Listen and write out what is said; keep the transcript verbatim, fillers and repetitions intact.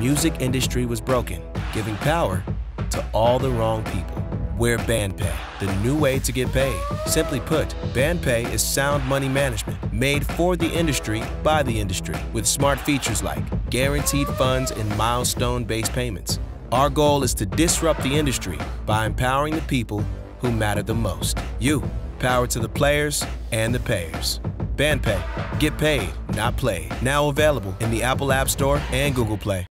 music industry was broken, giving power to all the wrong people. We're BandPay, the new way to get paid. Simply put, BandPay is sound money management made for the industry by the industry with smart features like guaranteed funds and milestone-based payments. Our goal is to disrupt the industry by empowering the people who matter the most. You, power to the players and the payers. BandPay, get paid, not played. Now available in the Apple App Store and Google Play.